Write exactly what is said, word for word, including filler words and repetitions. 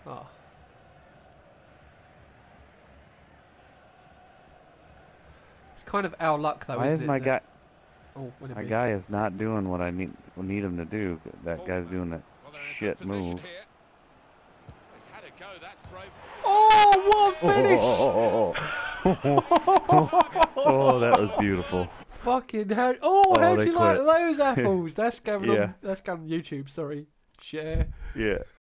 Oh. It's kind of our luck, though, Why isn't is it? my that... guy? Oh, My be... guy is not doing what I need need him to do. That guy's doing that shit move. Oh, what a finish! Oh, oh, oh, oh. Oh, that was beautiful. Fucking hell! Oh, Oh, how'd they you quit. like those apples? That's going Yeah. on. That's going on YouTube. Sorry. Share. Yeah.